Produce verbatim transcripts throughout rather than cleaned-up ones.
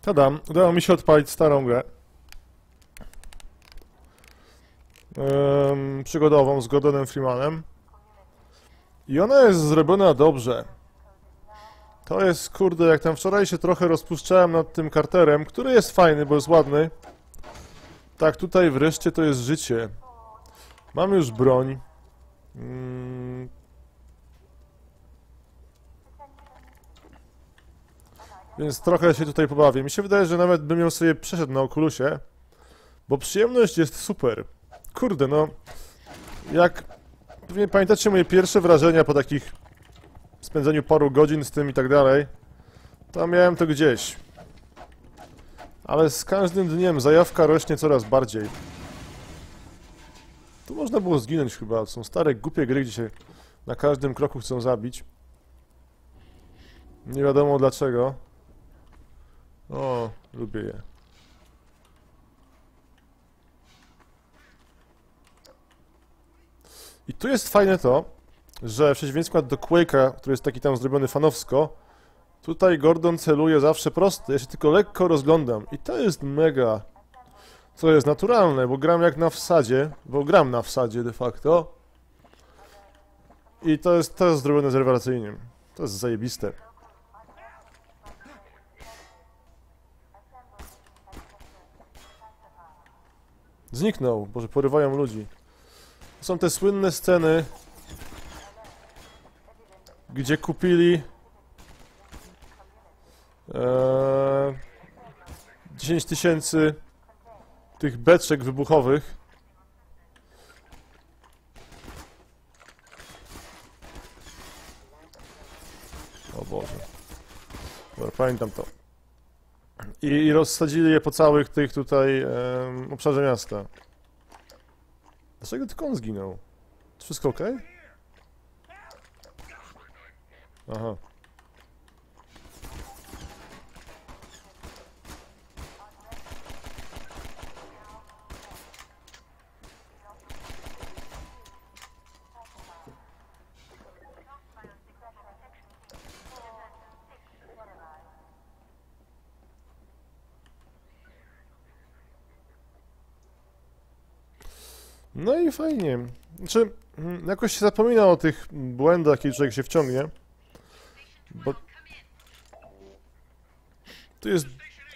Tadam, udało mi się odpalić starą grę. Ym, przygodową z Gordonem Freemanem. I ona jest zrobiona dobrze. To jest, kurde, jak tam wczoraj się trochę rozpuszczałem nad tym Carterem, który jest fajny, bo jest ładny. Tak, tutaj wreszcie to jest życie. Mam już broń. Mm. Więc trochę się tutaj pobawię. Mi się wydaje, że nawet bym ją sobie przeszedł na Oculusie, bo przyjemność jest super. Kurde, no... Jak... Pewnie pamiętacie moje pierwsze wrażenia po takich... spędzeniu paru godzin z tym i tak dalej. To miałem to gdzieś. Ale z każdym dniem zajawka rośnie coraz bardziej. Tu można było zginąć chyba. Są stare, głupie gry, gdzie się na każdym kroku chcą zabić. Nie wiadomo dlaczego. O, lubię je. I tu jest fajne to, że w przeciwieństwie do Quake'a, który jest taki tam zrobiony fanowsko, tutaj Gordon celuje zawsze prosto. Ja się tylko lekko rozglądam. I to jest mega... Co jest naturalne, bo gram jak na wsadzie, bo gram na wsadzie de facto. I to jest, to jest zrobione z rewelacyjnie. To jest zajebiste. Zniknął, boże, porywają ludzi. To są te słynne sceny, gdzie kupili e, dziesięć tysięcy tych beczek wybuchowych. O Boże. Dobra, pamiętam to. I, i rozsadzili je po całych tych tutaj e, obszarze miasta. Dlaczego tylko on zginął? Wszystko ok? Aha. No i fajnie. Znaczy, jakoś się zapomina o tych błędach, kiedy człowiek się wciągnie. Bo... Tu jest...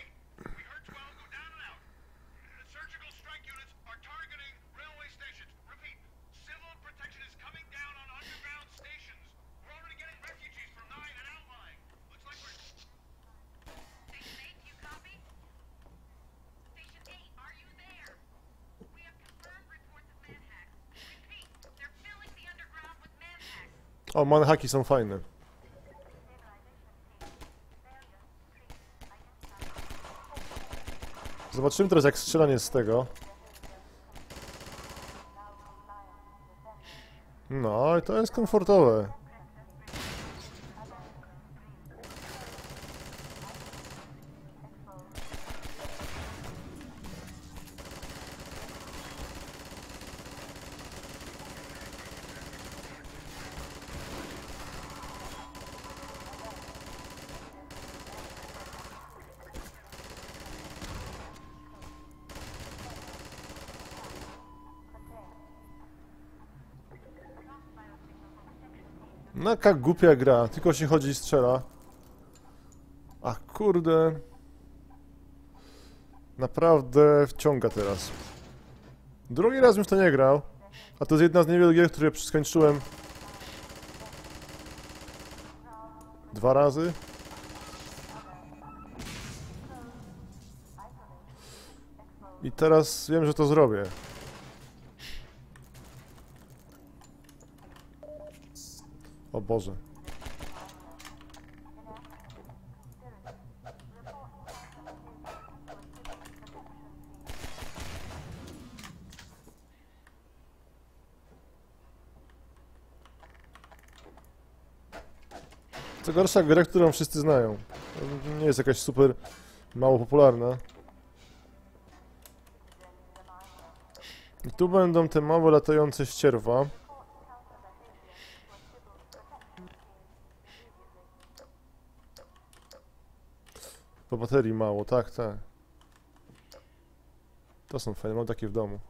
O, manhaki są fajne. Zobaczymy teraz, jak strzelanie z tego. No, i to jest komfortowe. No jaka głupia gra, tylko się chodzi i strzela. Ach kurde. Naprawdę wciąga teraz. Drugi raz już to nie grał. A to jest jedna z niewielu gier, które skończyłem dwa razy. I teraz wiem, że to zrobię. O Boże. Co gorsza gra, którą wszyscy znają. Nie jest jakaś super mało popularna. I tu będą te małe latające ścierwa. Po baterii mało, tak, tak. To są fajne, mam takie w domu.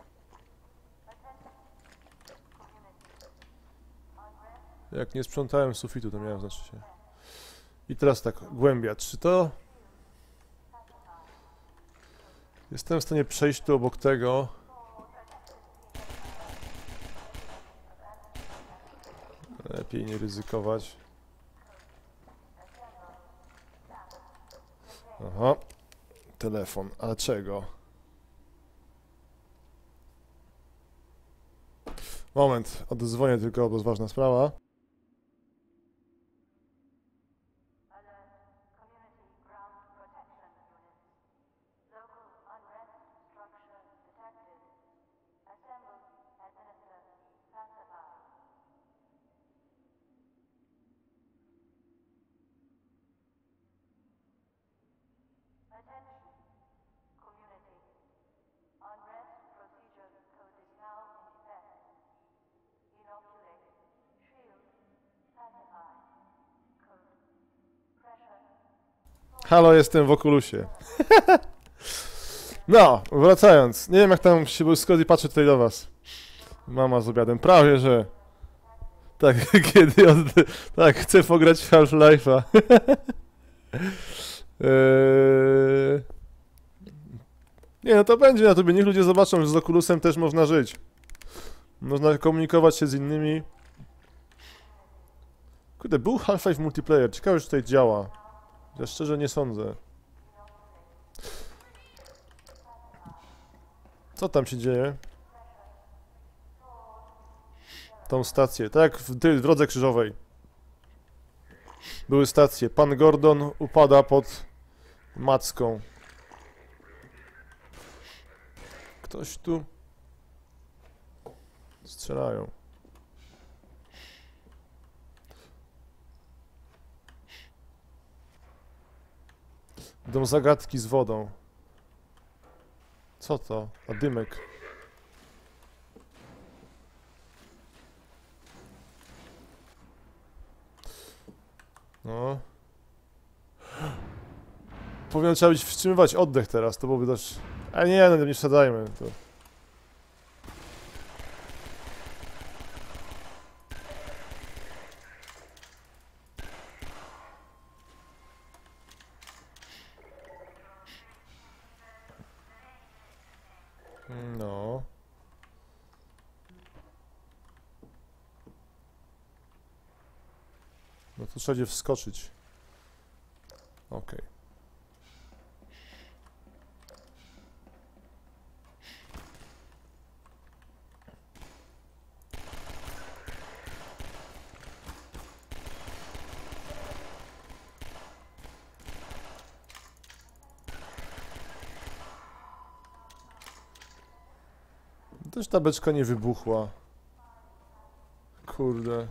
Jak nie sprzątałem sufitu, to miałem, znaczy się. I teraz tak, głębia. Czy to... Jestem w stanie przejść tu obok tego. Lepiej nie ryzykować. Aha. Telefon. A czego? Moment, oddzwonię tylko, bo jest ważna sprawa. Halo, jestem w Oculusie. No, wracając. Nie wiem jak tam się był Scott i patrzę tutaj do was. Mama z obiadem. Prawie, że... Tak, kiedy... Od... Tak, chcę pograć w Half-Life'a. eee... Nie, no to będzie na tobie. Niech ludzie zobaczą, że z Oculusem też można żyć. Można komunikować się z innymi. Kurde, był Half-Life multiplayer. Ciekawe, czy tutaj działa. Ja szczerze nie sądzę. Co tam się dzieje? Tą stację. Tak jak w, w drodze krzyżowej. Były stacje. Pan Gordon upada pod macką. Ktoś tu... Strzelają. Idą zagadki z wodą. Co to? A dymek. No. Powinno trzeba być wstrzymywać oddech teraz, to byłoby też... A nie, no nie wsadzajmy. To... No. No to trzeba gdzie wskoczyć. Okej. Okay. Też ta beczka nie wybuchła. Kurde.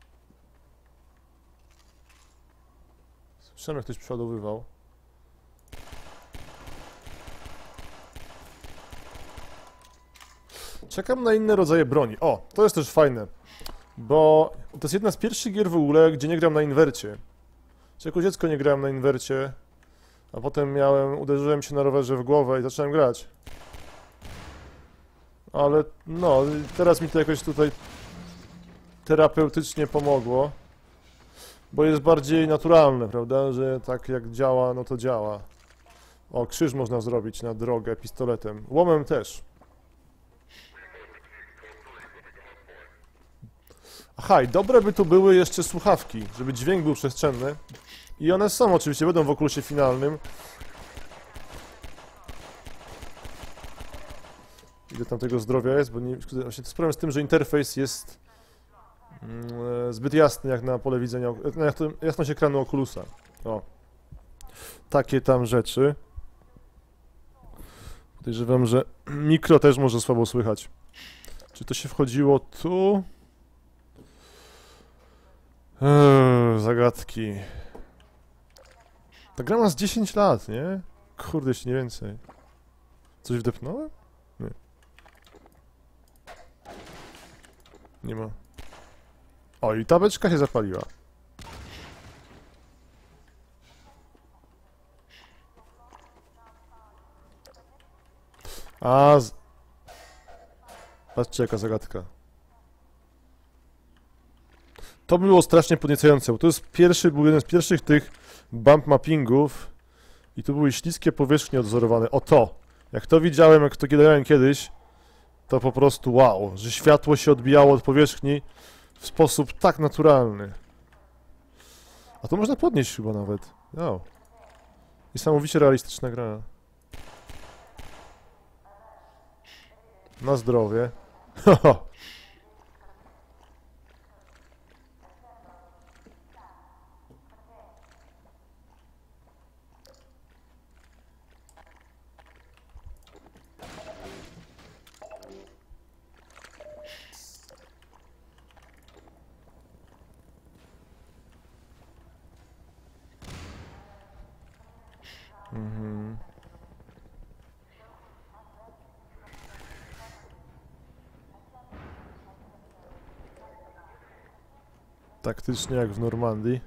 Słyszałem jak ktoś przeładowywał. Czekam na inne rodzaje broni. O, to jest też fajne. Bo to jest jedna z pierwszych gier w ogóle, gdzie nie gram na inwercie. Czy jako dziecko nie grałem na inwercie, a potem miałem, uderzyłem się na rowerze w głowę i zacząłem grać. Ale no, teraz mi to jakoś tutaj terapeutycznie pomogło. Bo jest bardziej naturalne, prawda, że tak jak działa, no to działa. O, krzyż można zrobić na drogę pistoletem. Łomem też. Aha, i dobre by tu były jeszcze słuchawki, żeby dźwięk był przestrzenny. I one są oczywiście, będą w Oculusie finalnym. Ile tam tego zdrowia jest, bo nie, właśnie to problem z tym, że interfejs jest mm, zbyt jasny jak na pole widzenia, jak to jasność ekranu Oculusa. O. Takie tam rzeczy. Podejrzewam, że mikro też może słabo słychać. Czy to się wchodziło tu? Eee, zagadki. Ta gra ma z dziesięć lat, nie? Kurde, jeśli nie więcej. Coś wdepnąłem? Nie. Nie ma. O, i ta beczka się zapaliła. A, z... Patrzcie jaka zagadka. To było strasznie podniecające, bo to jest pierwszy, był jeden z pierwszych tych bump mappingów i tu były śliskie powierzchnie odwzorowane. O to! Jak to widziałem, jak to kidałem kiedyś, to po prostu wow, że światło się odbijało od powierzchni w sposób tak naturalny. A to można podnieść chyba nawet. Wow. Niesamowicie realistyczna gra. Na zdrowie. Mhm. Taktycznie jak w Normandii.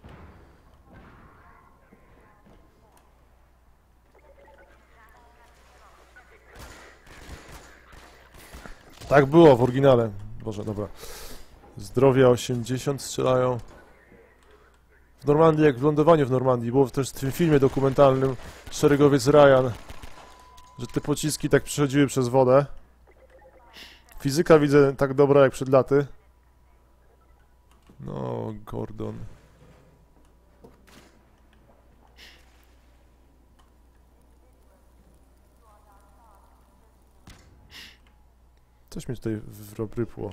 Tak było w oryginale. Boże, dobra. Zdrowia osiemdziesiąt strzelają. W Normandii, jak w lądowaniu w Normandii. Było też w tym filmie dokumentalnym Szeregowiec Ryan, że te pociski tak przechodziły przez wodę. Fizyka widzę tak dobra jak przed laty. No, Gordon. Coś mi tutaj wrypło.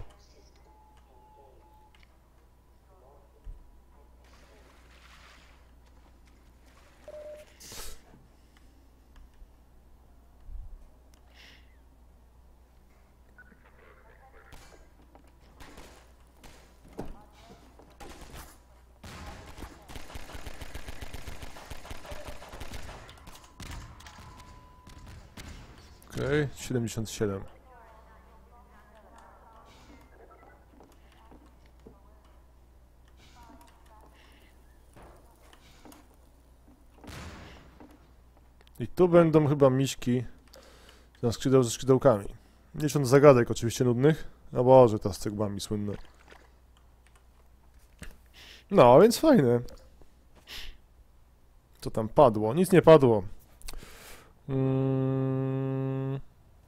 Okej, okay, siedemdziesiąt siedem. I tu będą chyba miśki na skrzydeł ze skrzydełkami. Nie licząc zagadek oczywiście nudnych. O Boże, ta z cegłami słynne. No, więc fajne. Co tam padło? Nic nie padło. Mm.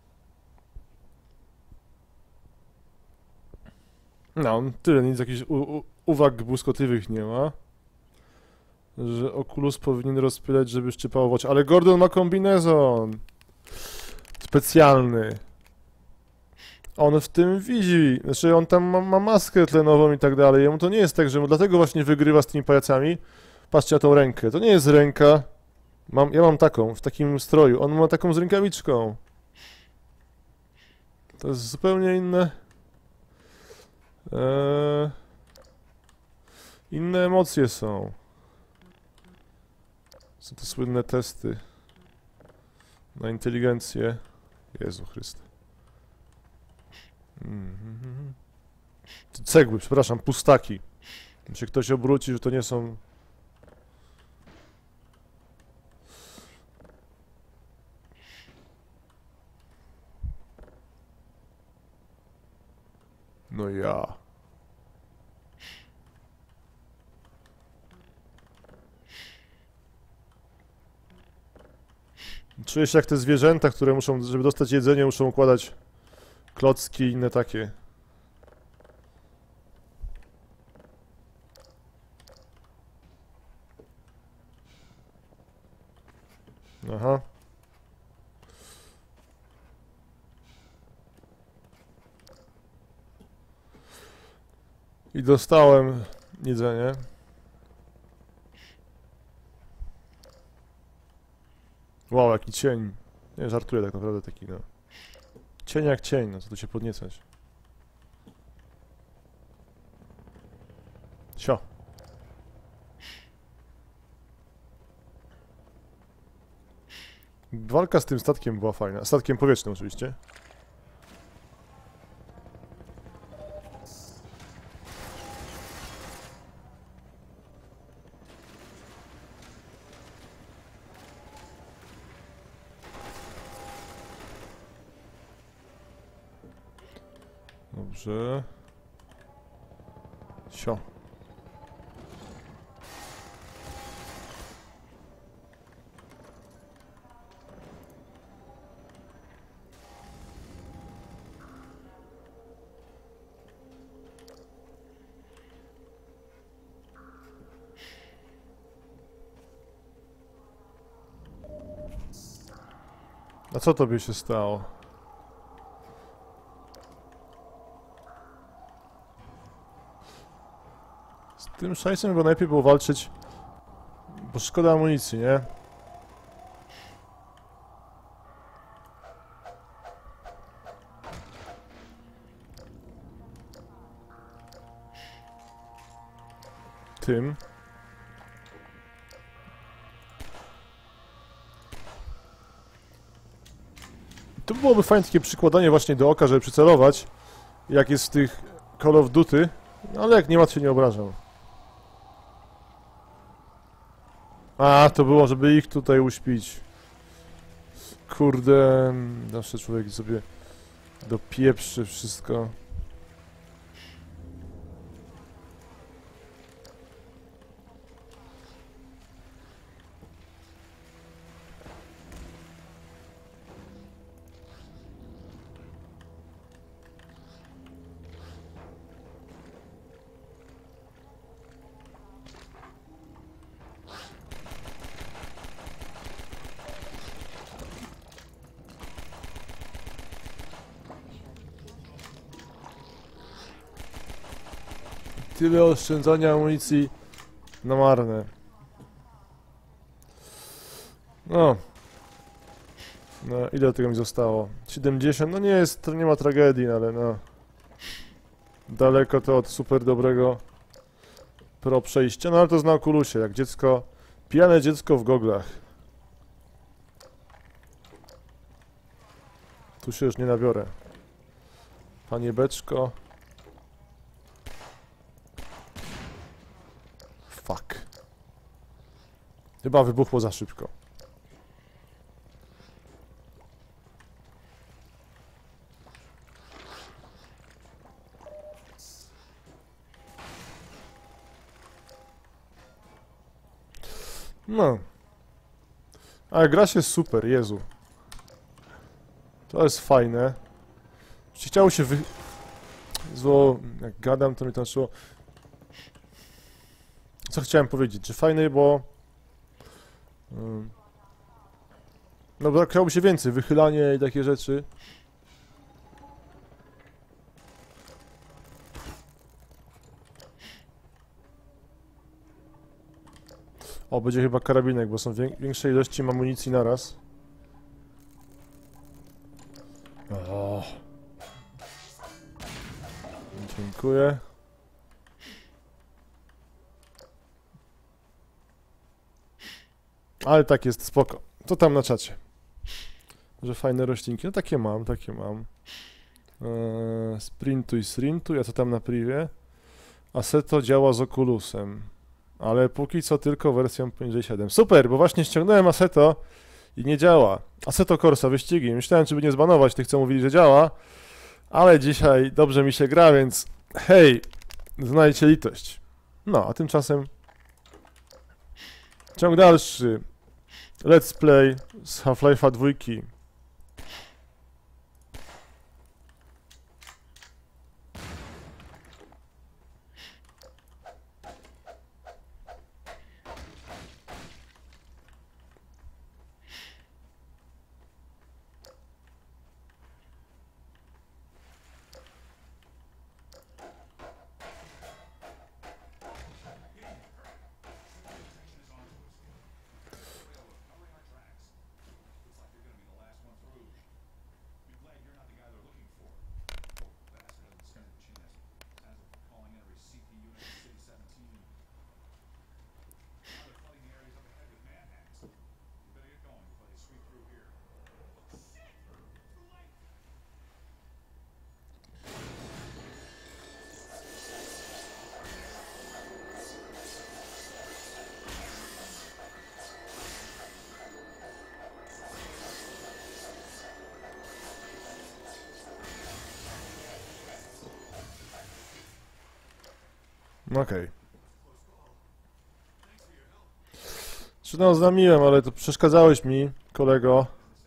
No, tyle, nic jakichś uwag błyskotliwych nie ma. Że Oculus powinien rozpylać, żeby szczypało w oczy. Ale Gordon ma kombinezon specjalny. On w tym widzi. Znaczy, on tam ma, ma maskę tlenową i tak dalej. Jemu to nie jest tak, że dlatego właśnie wygrywa z tymi pajacami. Patrzcie na tą rękę. To nie jest ręka. Mam, ja mam taką, w takim stroju. On ma taką z rękawiczką. To jest zupełnie inne. Eee, inne emocje są. Są to słynne testy na inteligencję. Jezu Chryste. Mm-hmm. Cegły, przepraszam, pustaki. Jeśli ktoś obróci, że to nie są... No ja. Czuję się jak te zwierzęta, które muszą, żeby dostać jedzenie, muszą układać klocki i inne takie. Aha. I dostałem jedzenie. Wow, jaki cień. Nie, żartuję tak naprawdę taki, no. Cień jak cień, no co tu się podniecać. Sio. Walka z tym statkiem była fajna. Statkiem powietrznym oczywiście. Dobrze. Sio. A co tobie się stało? Z tym szajsem chyba najlepiej było walczyć, bo szkoda amunicji, nie? Tym. To byłoby fajne takie przykładanie właśnie do oka, żeby przycelować, jak jest w tych Call of Duty, no ale jak nie ma, to się nie obrażam. A, to było, żeby ich tutaj uśpić. Kurde, zawsze człowiek sobie dopieprzy wszystko. Tyle oszczędzania amunicji na marne. No. No, ile tego mi zostało? siedemdziesiąt, no nie jest, to nie ma tragedii, ale no. Daleko to od super dobrego pro przejścia, no ale to zna Oculusie, jak dziecko, pijane dziecko w goglach. Tu się już nie nabiorę. Panie beczko. Fuck. Chyba wybuchło za szybko. No. Ale gra się super, Jezu. To jest fajne. Chciało się wy... Zło, jak gadam, to mi to szło. Co chciałem powiedzieć, że fajne, bo... Um, no bo chciałoby się więcej, wychylanie i takie rzeczy. O, będzie chyba karabinek, bo są większe ilości amunicji naraz. O. Dziękuję. Ale tak jest, spoko. To tam na czacie. Że fajne roślinki. No takie mam, takie mam. Eee, sprintuj, sprintuj, a co tam na privie? Assetto działa z Oculusem. Ale póki co tylko wersją pięć siedem. Super, bo właśnie ściągnąłem Assetto i nie działa. Assetto Corsa, wyścigi. Myślałem, czy by nie zbanować tych, co mówili, że działa. Ale dzisiaj dobrze mi się gra, więc hej, znajdźcie litość. No, a tymczasem ciąg dalszy. Let's play z Half-Life'a dwa. Okej. Okay. Czy no, znamiłem, ale to przeszkadzałeś mi, kolego.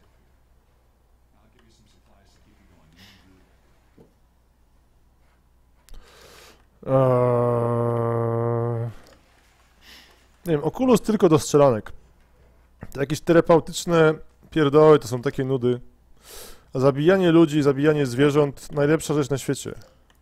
Eee... Nie wiem, Oculus tylko do strzelanek. Jakieś terapeutyczne pierdoły to są takie nudy. A zabijanie ludzi, zabijanie zwierząt, najlepsza rzecz na świecie.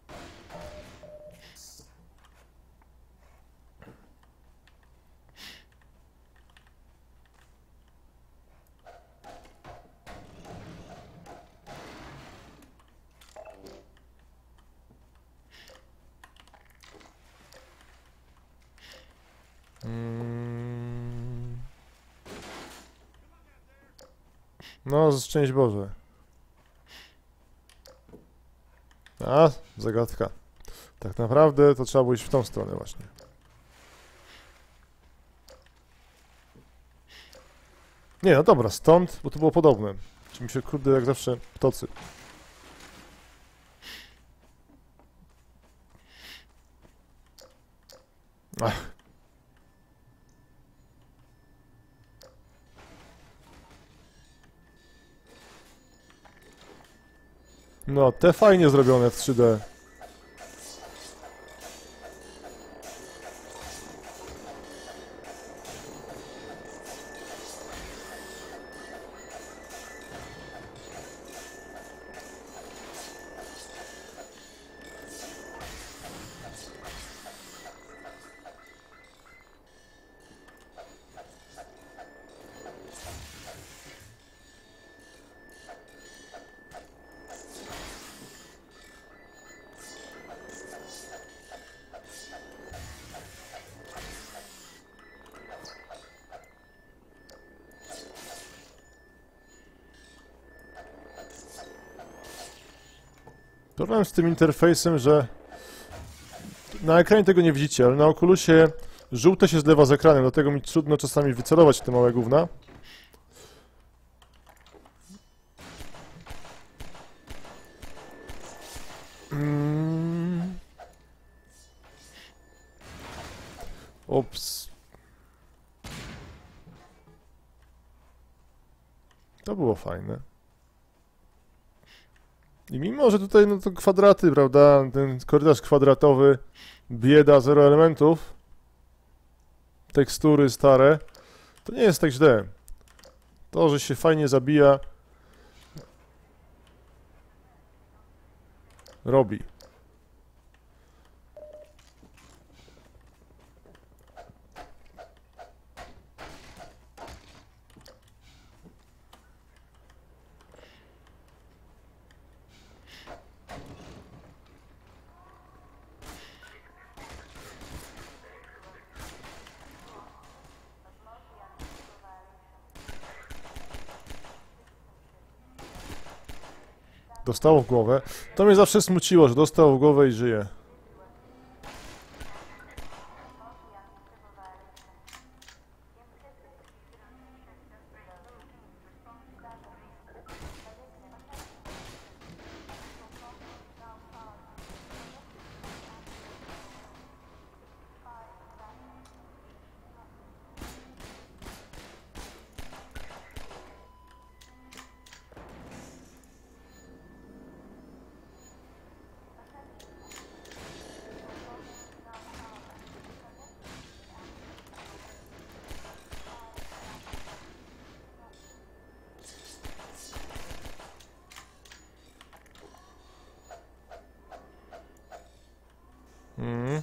Hmm. No, szczęść Boże. A, zagadka. Tak naprawdę to trzeba było iść w tą stronę właśnie. Nie, no dobra, stąd, bo to było podobne. Czy mi się, kurde, jak zawsze ptocy. Ach. No, te fajnie zrobione w trzy D. Problem z tym interfejsem, że na ekranie tego nie widzicie, ale na Oculusie żółte się zlewa z ekranem, dlatego mi trudno czasami wycelować te małe gówna. Mm. Ops. To było fajne. I mimo, że tutaj no to kwadraty, prawda, ten korytarz kwadratowy, bieda, zero elementów, tekstury stare, to nie jest tak źle. To, że się fajnie zabija, robi. Dostało w głowę. To mnie zawsze smuciło, że dostał w głowę i żyje. Mhm.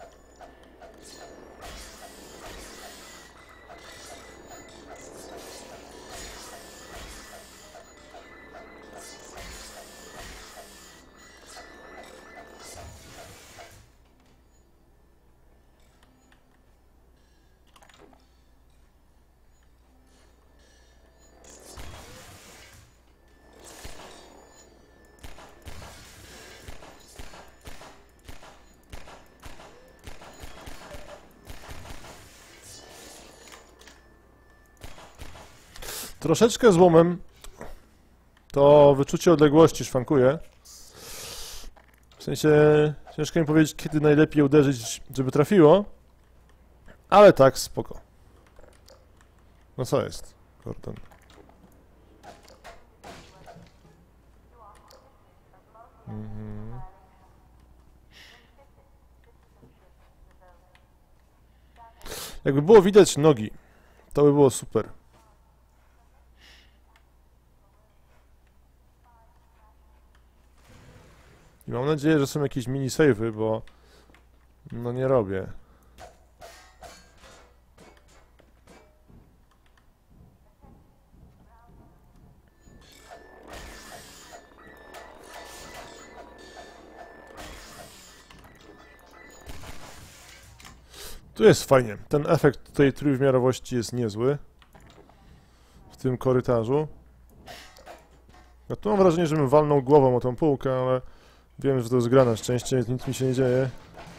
Troszeczkę złomem to wyczucie odległości szwankuje. W sensie, Ciężko mi powiedzieć, kiedy najlepiej uderzyć, żeby trafiło. Ale tak, spoko. No co jest, Gordon? Mhm. Jakby było widać nogi, to by było super. I mam nadzieję, że są jakieś mini-save'y, bo no nie robię. Tu jest fajnie. Ten efekt tej trójwymiarowości jest niezły. W tym korytarzu. Ja tu mam wrażenie, że bym walnął głową o tą półkę, ale wiem, że to jest gra na szczęście, więc nic mi się nie dzieje.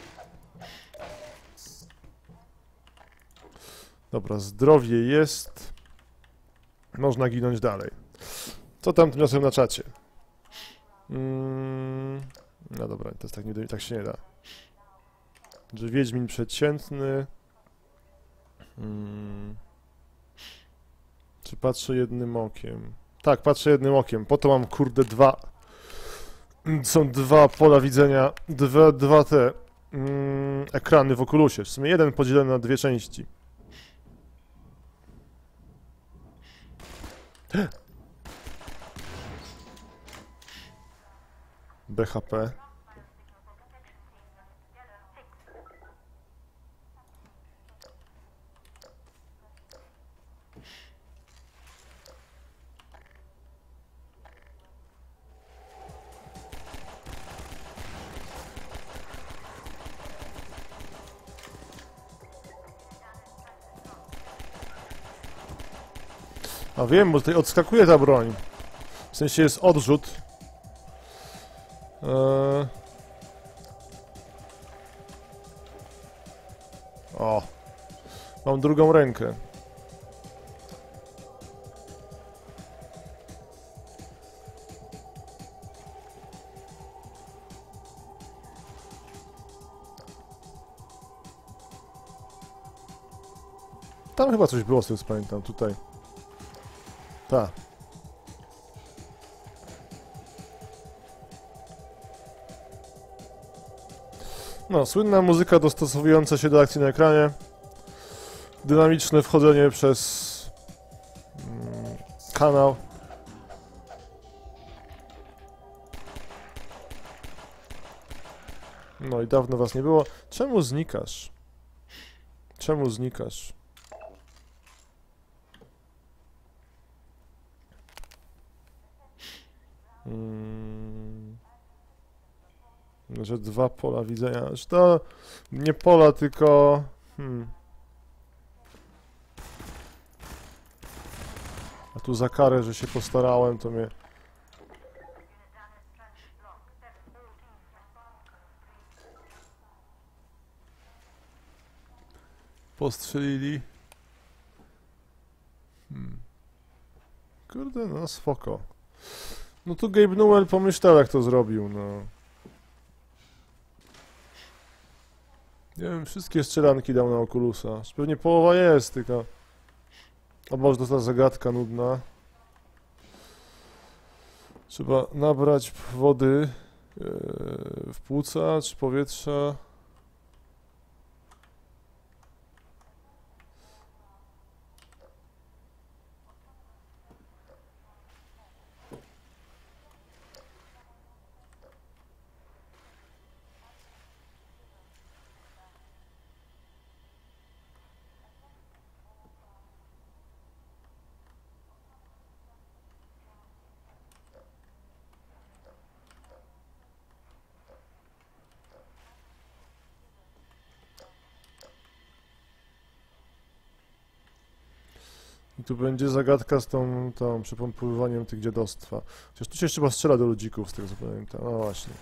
Dobra, zdrowie jest. Można ginąć dalej. Co tam tymczasem na czacie? Mm, no dobra, to jest tak, nie, tak się nie da. Że Wiedźmin przeciętny. Hmm. Czy patrzę jednym okiem? Tak, patrzę jednym okiem. Po to mam, kurde, dwa. Są dwa pola widzenia. Dwa, dwa te mm, ekrany w Oculusie. W sumie jeden podzielony na dwie części. B H P. A wiem, bo tutaj odskakuje ta broń. W sensie jest odrzut. Eee... O. Mam drugą rękę. Tam chyba coś było, z tym pamiętam, tutaj. Tak. No, słynna muzyka dostosowująca się do akcji na ekranie. Dynamiczne wchodzenie przez mm, kanał. No i dawno was nie było. Czemu znikasz? Czemu znikasz? Hmm. Że dwa pola widzenia. Że to nie pola, tylko... Hmm. A tu za karę, że się postarałem, to mnie... Postrzelili. Hmm. Kurde, no spoko. No tu Gabe Newell pomyślał, jak to zrobił, no. Nie wiem, wszystkie strzelanki dał na Oculusa. Pewnie połowa jest, tylko... O Boże, to ta zagadka nudna. Trzeba nabrać wody yy, w płuca, czy powietrza. I tu będzie zagadka z tą, tą przypompowywaniem tych dziadostwa. Chociaż tu się jeszcze chyba strzela do ludzików, z tego co pamiętam. No właśnie.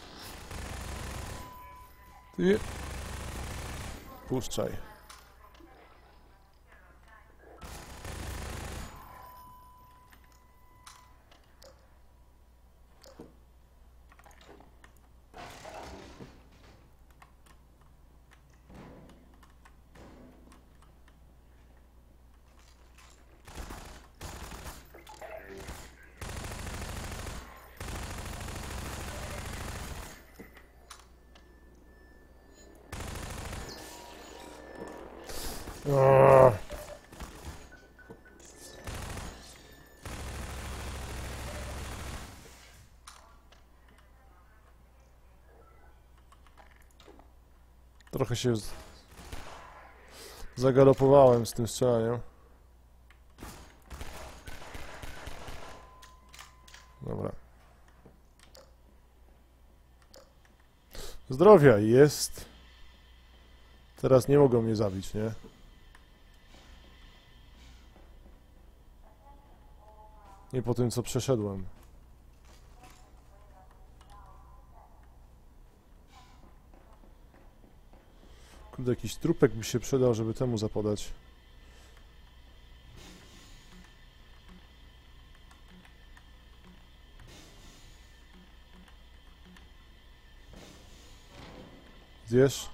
Ty... Puszczaj. O. Trochę się z... zagalopowałem z tym strzelaniem. Dobra. Zdrowia jest. Teraz nie mogą mnie zabić, nie? Nie po tym, co przeszedłem. Kurde, jakiś trupek by się przydał, żeby temu zapodać. Zjesz?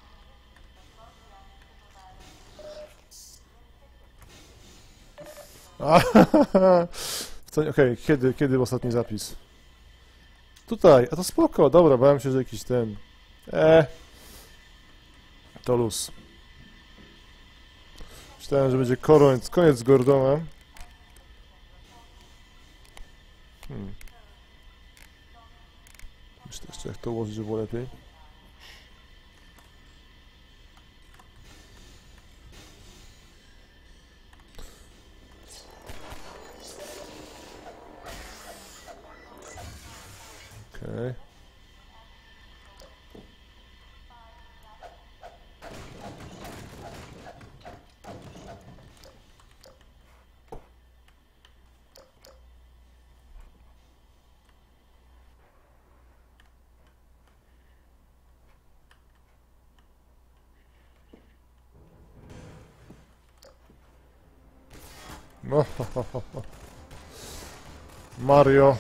Okej, okay. kiedy, kiedy ostatni zapis? Tutaj, a to spoko, dobra, bałem się, że jakiś ten... Eee. To luz. Myślałem, że będzie koniec, koniec z Gordonem. Hmm. Myślę jeszcze, jak to ułożyć, żeby było lepiej. Okej. No, ho, ho, ho, ho. Mario.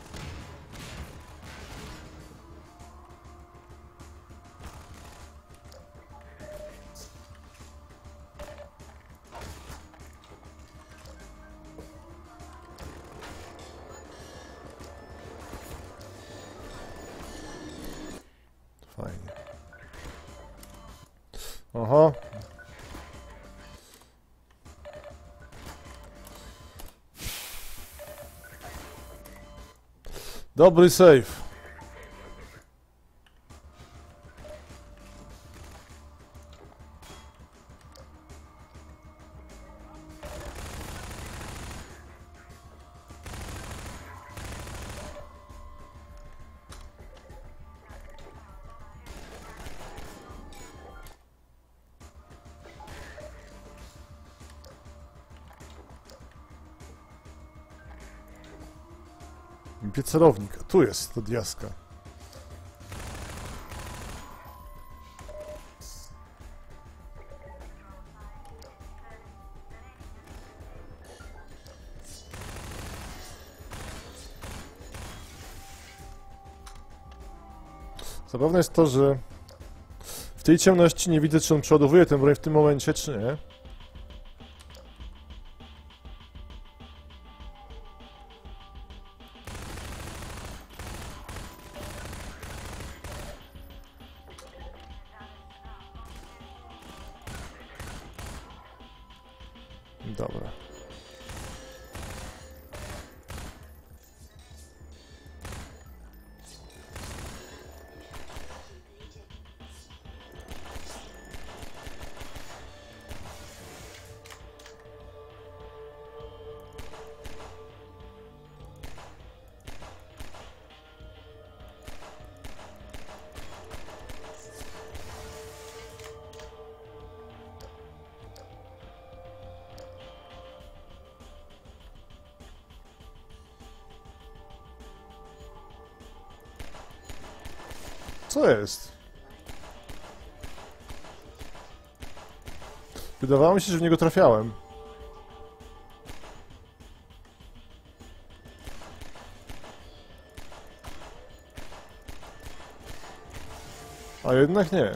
Fajnie. Aha. Dobry save. Piecerownik, a tu jest to diaska. Zabawne jest to, że w tej ciemności nie widzę, czy on przeładowuje tę broń w tym momencie, czy nie. Dobra. Co jest? Wydawało mi się, że w niego trafiałem. A jednak nie.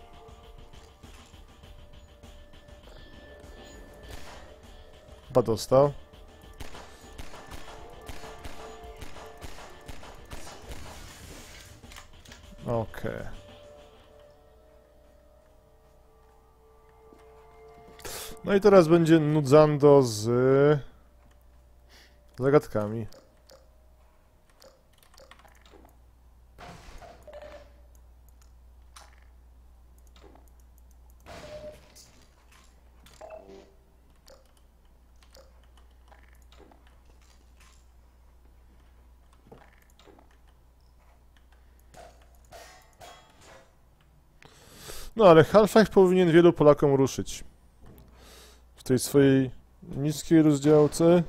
Chyba dostał. Okej. Okay. No i teraz będzie nudzando z zagadkami. No ale Half-Life powinien wielu Polakom ruszyć. W tej swojej niskiej rozdziałce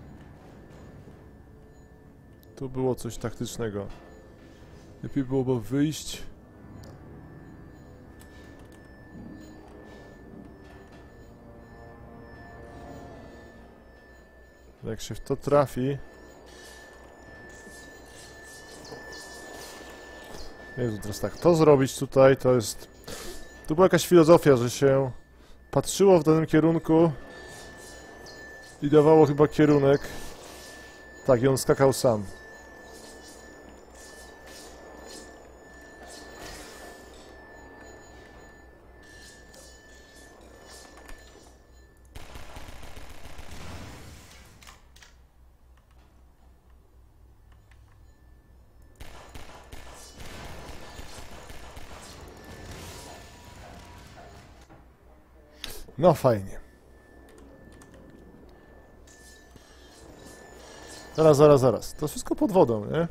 to było coś taktycznego. Lepiej byłoby wyjść. Jak się w to trafi... Jezu, teraz tak, to zrobić tutaj to jest... Tu była jakaś filozofia, że się patrzyło w danym kierunku i dawało chyba kierunek. Tak, i on skakał sam. No fajnie. Zaraz, zaraz, zaraz. To wszystko pod wodą, nie?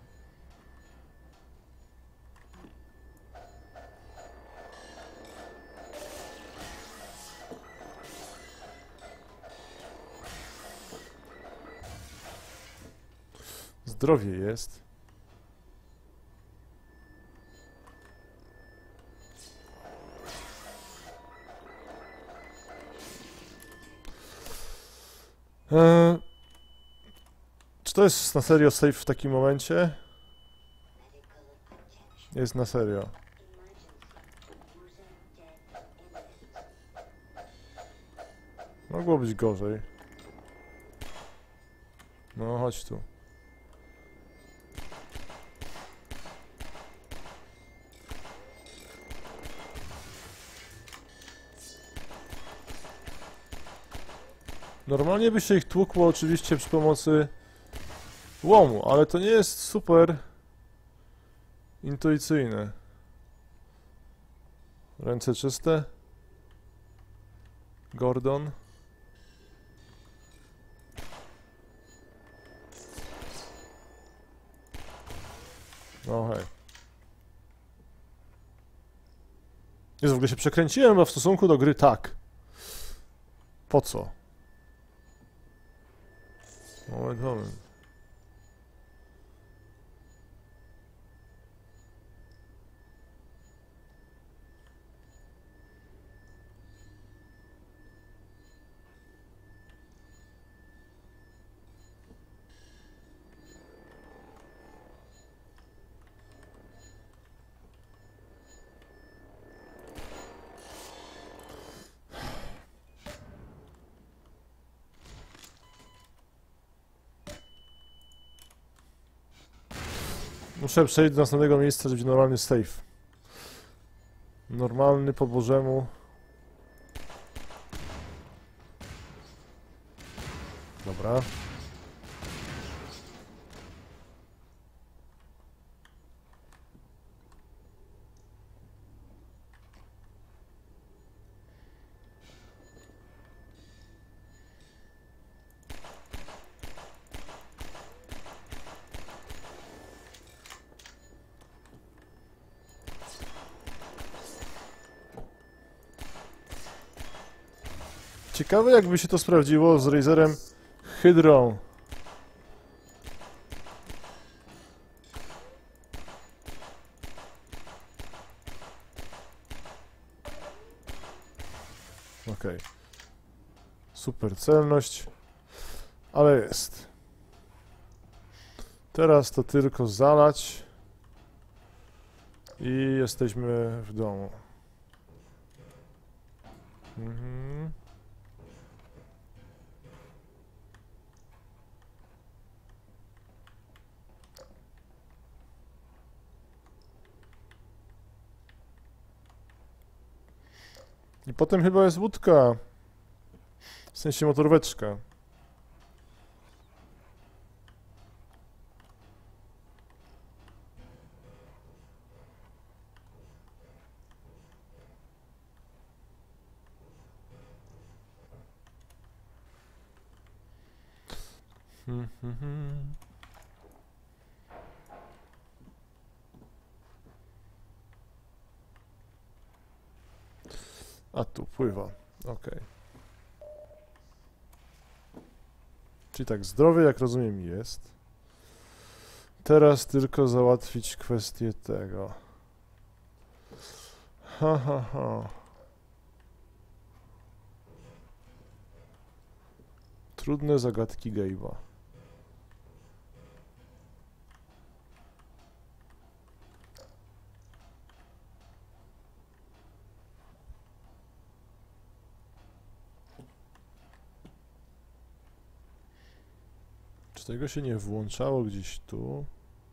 Zdrowie jest. Eee, czy to jest na serio safe w takim momencie? Jest na serio. Mogło być gorzej. No, chodź tu. Normalnie by się ich tłukło oczywiście przy pomocy łomu, ale to nie jest super intuicyjne. Ręce czyste. Gordon. No hej. Jest w ogóle się przekręciłem, a w stosunku do gry tak. Po co? Moment, moment. Muszę przejść do następnego miejsca, żeby będzie normalny save. Normalny po bożemu. Dobra. Ciekawe, jakby się to sprawdziło z Razerem Hydrą. Okej. Super celność. Ale jest. Teraz to tylko zalać. I jesteśmy w domu. Mhm. I potem chyba jest łódka. sensie motoróweczka. Hmm, hmm, hmm. A tu pływa. Okej. Czyli tak, zdrowie, jak rozumiem, jest. Teraz tylko załatwić kwestię tego. Ha, ha, ha. Trudne zagadki Gabe'a. Czy tego się nie włączało gdzieś tu?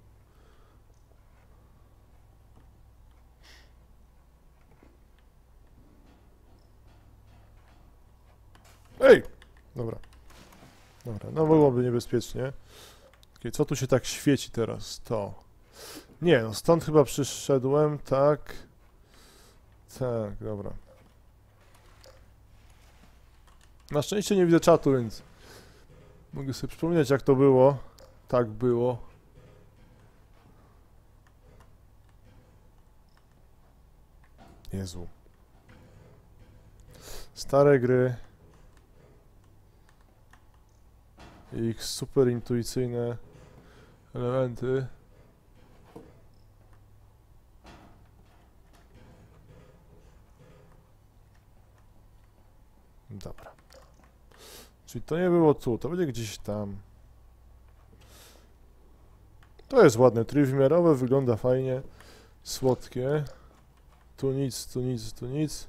Ej! Dobra. Dobra, no byłoby niebezpiecznie. Okay, co tu się tak świeci teraz? To. Nie, no stąd chyba przyszedłem, tak. Tak, dobra. Na szczęście nie widzę czatu, więc mogę sobie przypominać, jak to było. Tak było. Jezu. Stare gry. I ich super intuicyjne elementy. Dobra. Czyli to nie było tu, to będzie gdzieś tam. To jest ładne, trójwymiarowe, wygląda fajnie. Słodkie. Tu nic, tu nic, tu nic.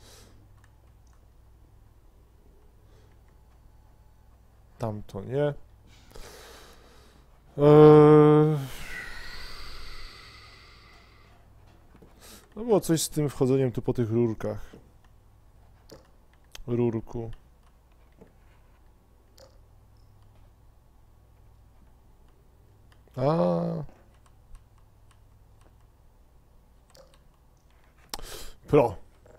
Tam to nie. Eee... No było coś z tym wchodzeniem tu po tych rurkach. Rurku. A. Pro.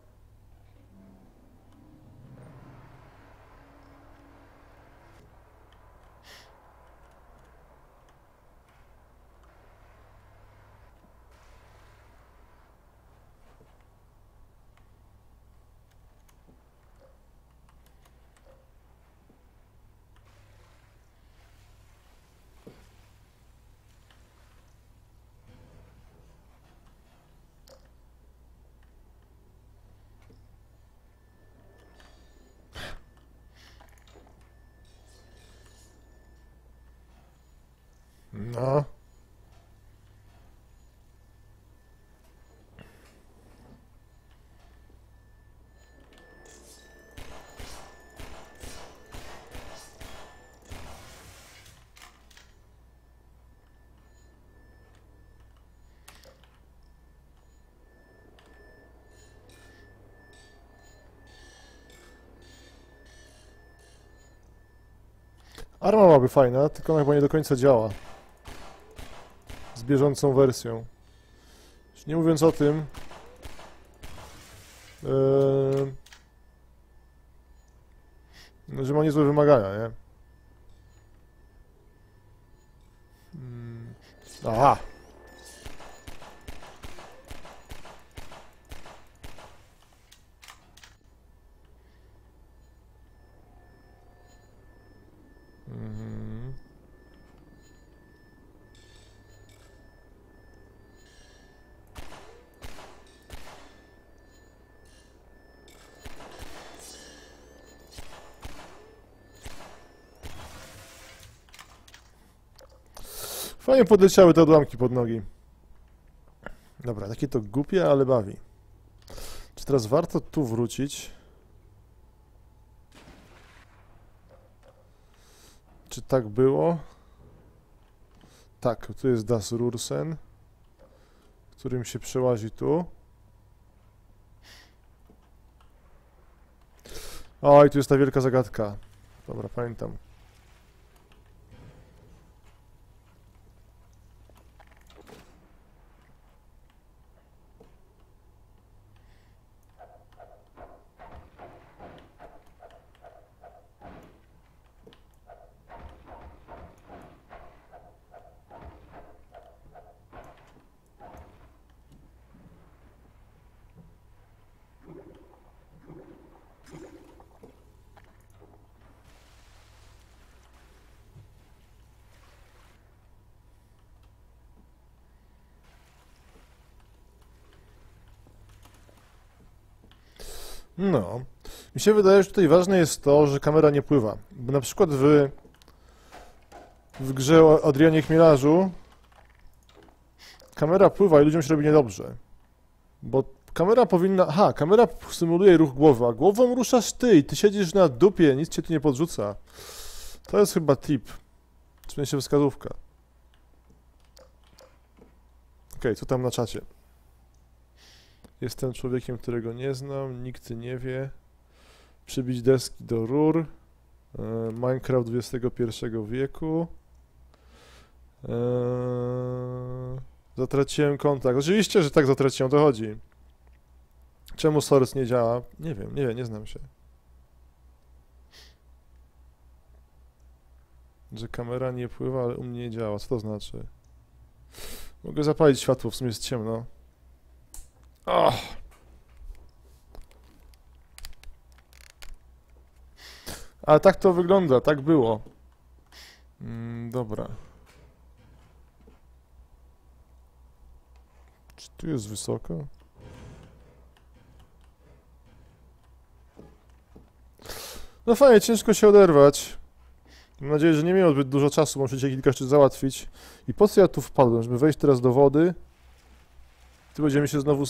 No. Arma byłaby fajna, tylko ona chyba nie do końca działa. Z bieżącą wersją. Już nie mówiąc o tym, yy, że ma niezłe wymagania, nie? Hmm. Aha! Mhm. Fajnie podleciały te odłamki pod nogi. Dobra, takie to głupie, ale bawi. Czy teraz warto tu wrócić? Czy tak było? Tak, tu jest Das Rursen, którym się przełazi tu. Oj, tu jest ta wielka zagadka. Dobra, pamiętam. No. Mi się wydaje, że tutaj ważne jest to, że kamera nie pływa. Bo na przykład w, w grze o Adrianie Chmielarzu kamera pływa i ludziom się robi niedobrze. Bo kamera powinna... Aha, kamera symuluje ruch głowy, a głową ruszasz ty i ty siedzisz na dupie, nic cię tu nie podrzuca. To jest chyba tip. W sensie wskazówka. Okej, co tam na czacie? Jestem człowiekiem, którego nie znam, nikt nie wie. Przybić deski do rur. E, Minecraft dwudziestego pierwszego wieku. E, zatraciłem kontakt. Oczywiście, że tak zatraciłem, o to chodzi. Czemu Source nie działa? Nie wiem, nie wiem, nie znam się. Że kamera nie pływa, ale u mnie nie działa. Co to znaczy? Mogę zapalić światło, w sumie jest ciemno. Oh. Ale tak to wygląda, tak było. Mm, dobra. Czy tu jest wysoko? No fajnie, ciężko się oderwać. Mam nadzieję, że nie miałem zbyt dużo czasu, muszę dzisiaj kilka rzeczy załatwić. I po co ja tu wpadłem? Żeby wejść teraz do wody? Tu będziemy się znowu...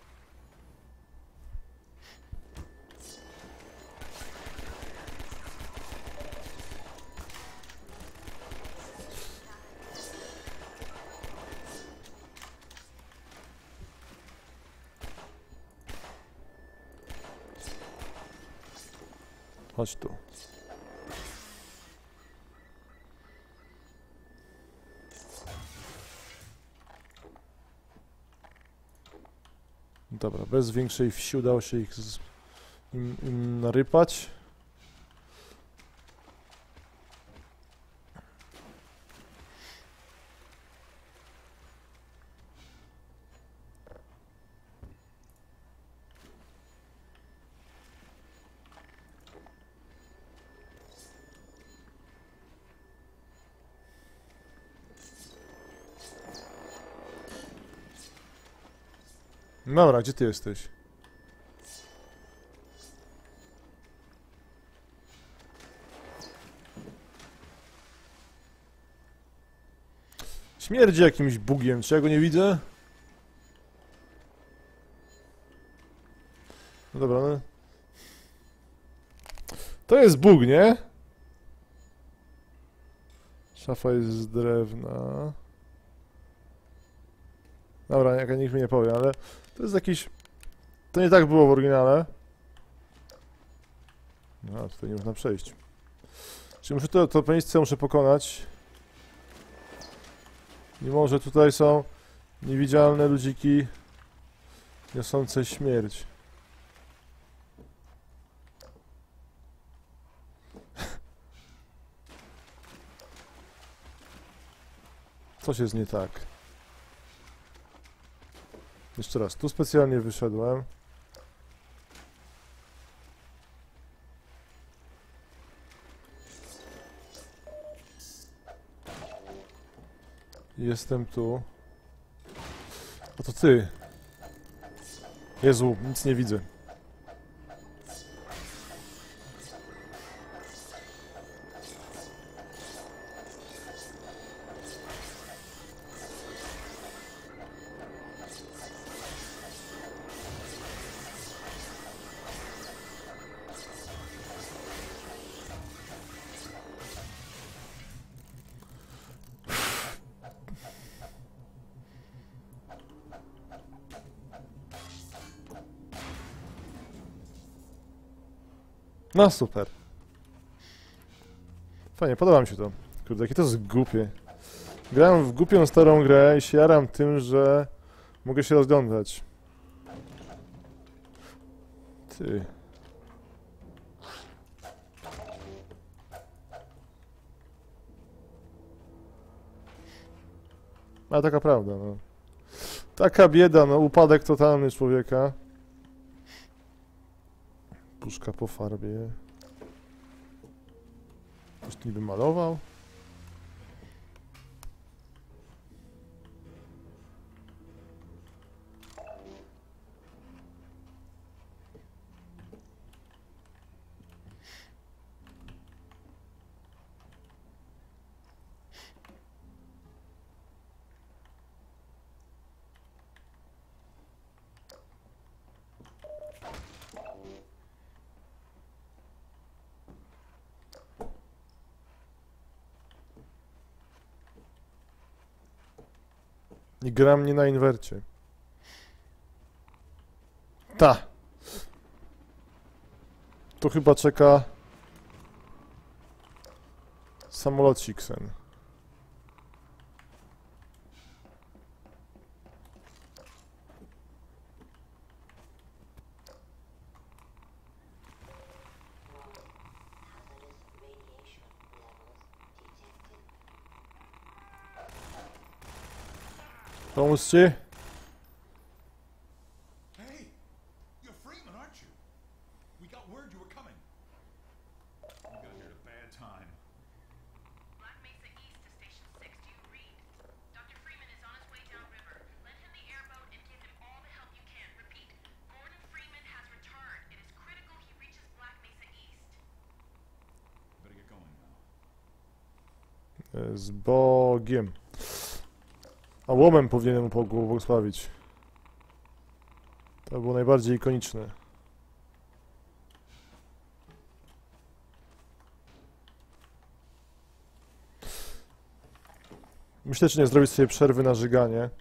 Chodź tu. Dobra, bez większej wsi udało się ich z... im, im narypać. Dobra, gdzie ty jesteś? Śmierdzi jakimś bugiem, czy ja go nie widzę? No dobra, no. To jest bug, nie? Szafa jest z drewna. Dobra, jak nikt mi nie powie, ale to jest jakiś... To nie tak było w oryginale. No, tutaj nie można przejść. Czyli muszę to, to miejsce muszę pokonać. Mimo, że tutaj są niewidzialne ludziki niosące śmierć. Coś jest nie tak. Jeszcze raz, tu specjalnie wyszedłem. Jestem tu. A to ty. Jezu, nic nie widzę. No super. Fajnie, podoba mi się to. Kurde, jakie to jest głupie. Grałem w głupią starą grę i się jaram tym, że mogę się rozglądać. Ty. A taka prawda, no. Taka bieda, no, upadek totalny człowieka. Puszka po farbie. Ktoś niby malował? I gra mnie na inwercie. Ta. Tu chyba czeka samolocik sen. Pomóc ci? Hey, you're Freeman, aren't you? We got word you were coming. You got here at a bad time. Black Mesa East to Station six. Do you read? Doctor Freeman is on his way downriver. Lend him the airboat and give him all the help you can. Repeat, Gordon Freeman has returned. It is critical he reaches Black Mesa East. Better get going now. Z Bogiem. A łomem powinienem mu błogosławić. To było najbardziej ikoniczne. Myślę, czy nie zrobić sobie przerwy na żyganie.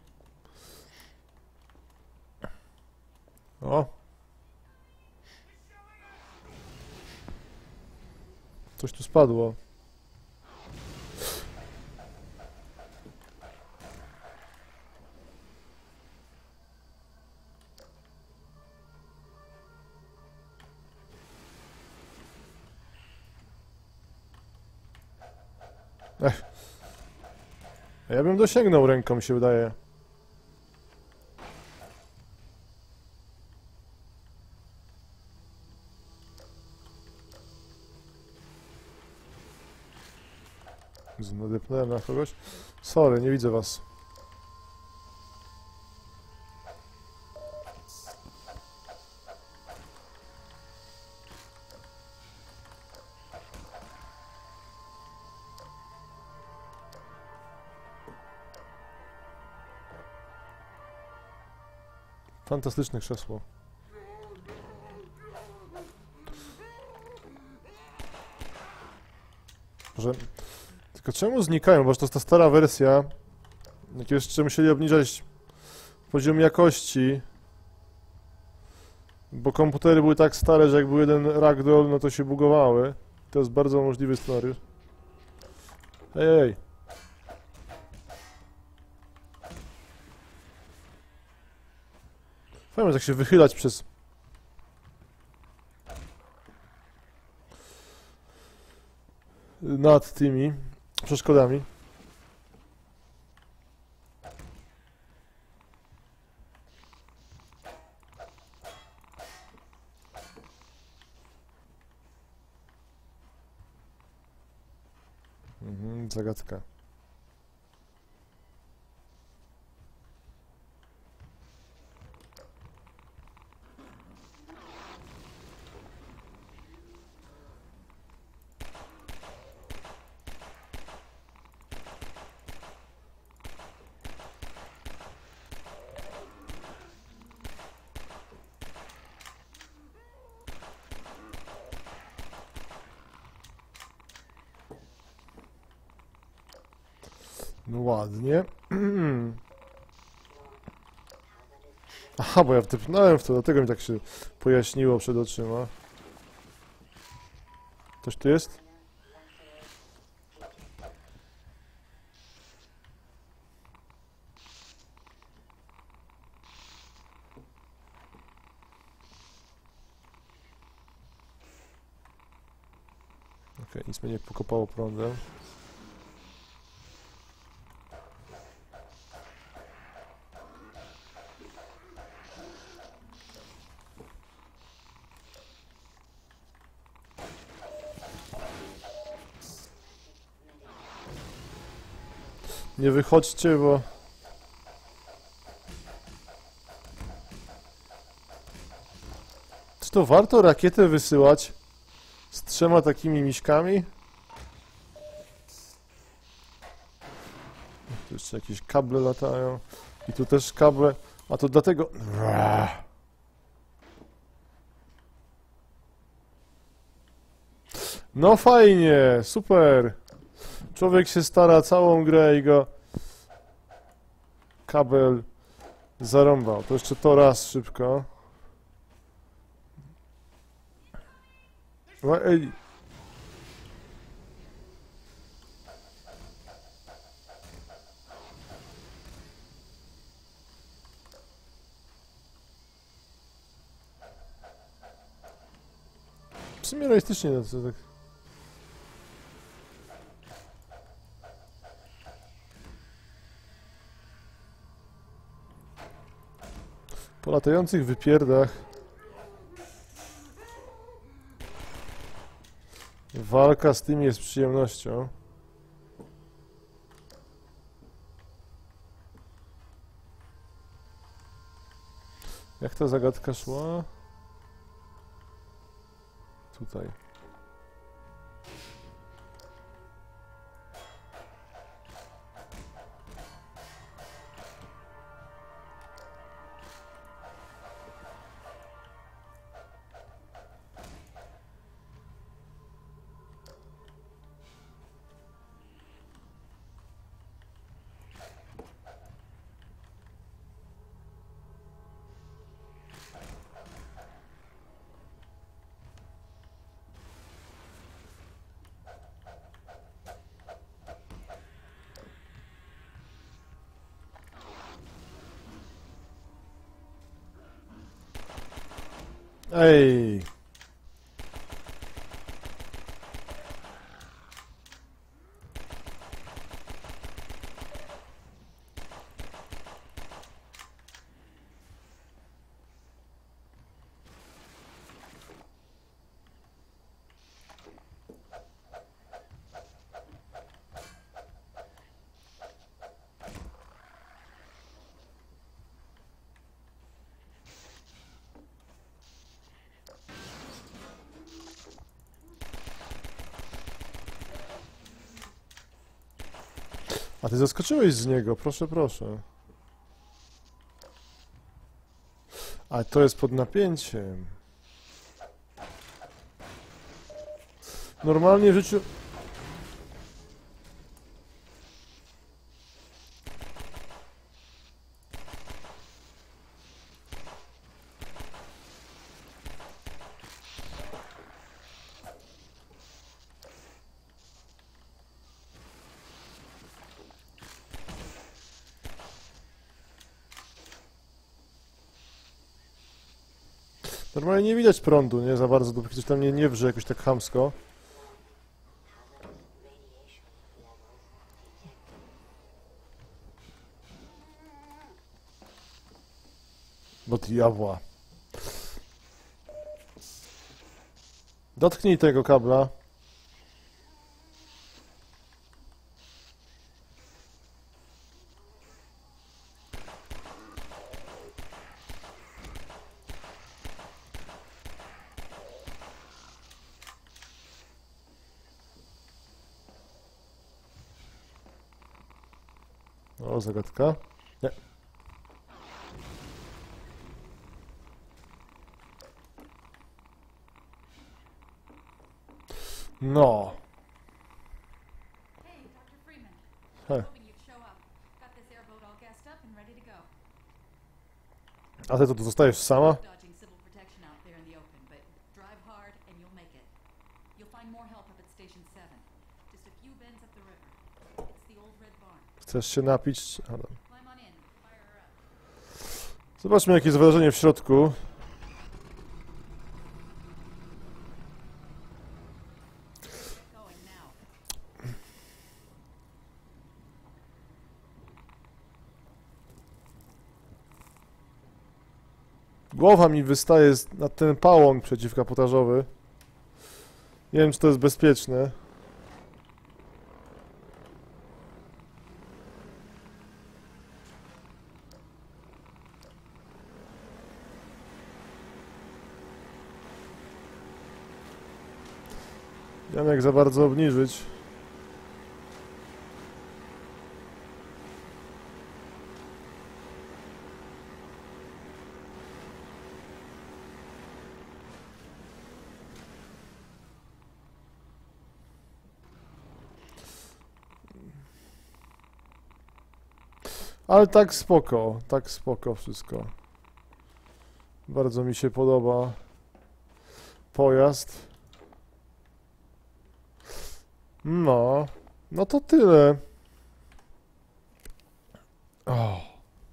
O! Coś tu spadło. Ech. Ja bym dosięgnął ręką, mi się wydaje. Nadepnąłem na kogoś. Sorry, nie widzę was. Fantastyczne krzesło. Może... Tylko czemu znikają? Bo to jest ta stara wersja. Jak jeszcze musieli obniżać poziom jakości. Bo komputery były tak stare, że jak był jeden ragdoll, no to się bugowały. To jest bardzo możliwy scenariusz. Ej, ej. Fajnie tak się wychylać przez... nad tymi przeszkodami. Mhm, zagadka. No ładnie. Aha, bo ja wtypnąłem w to, dlatego mi tak się pojaśniło przed oczyma. Ktoś tu jest? Okej, nic mnie nie pokopało prądem. Nie wychodźcie, bo... Czy to warto rakietę wysyłać z trzema takimi miśkami? Tu jeszcze jakieś kable latają. I tu też kable. A to dlatego... No fajnie, super. Człowiek się stara całą grę i go kabel zarąbał. To jeszcze to raz szybko. No, ej. W sumie realistycznie no to tak. Po latających wypierdach walka z tym jest przyjemnością. Jak ta zagadka szła? Tutaj. Ej! A ty zaskoczyłeś z niego, proszę, proszę. A to jest pod napięciem. Normalnie w życiu... Normalnie nie widać prądu, nie? Za bardzo, dopóki coś tam nie, nie wrze jakoś tak chamsko. Do diabła. Dotknij tego kabla. O, zagadka. Nie. No. Hey, Doctor Freeman. He. Hoping you'd show up. Got this airboat all gassed up and ready to go. A ty to tu zostajesz sama? Dodging civil protection out there in the open, but drive hard and you'll make it. You'll find more help Chcesz się napić? Ale... Climb on in. Fire her up. Zobaczmy, jakie jest wrażenie w środku. Get going now. Głowa mi wystaje z- na ten pałąk przeciwkapotażowy. Nie wiem, czy to jest bezpieczne. Nie wiem, jak za bardzo obniżyć. Ale tak spoko, tak spoko wszystko. Bardzo mi się podoba pojazd. No, no to tyle. O.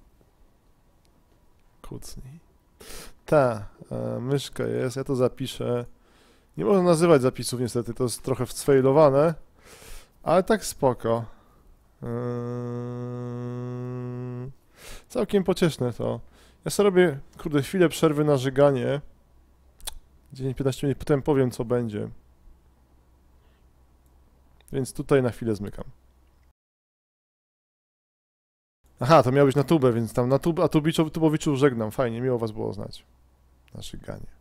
Kucnij. Ta, e, myszka jest, ja to zapiszę. Nie można nazywać zapisów niestety, to jest trochę sfejlowane, ale tak spoko. Yy... Całkiem pocieszne to. Ja sobie robię, kurde, chwilę przerwy na żyganie. dziesięć piętnaście minut, potem powiem, co będzie. Więc tutaj na chwilę zmykam. Aha, to miał być na tubę, więc tam na tubę, a tubiczu, tubowiczów żegnam. Fajnie, miło was było znać. Na żyganie.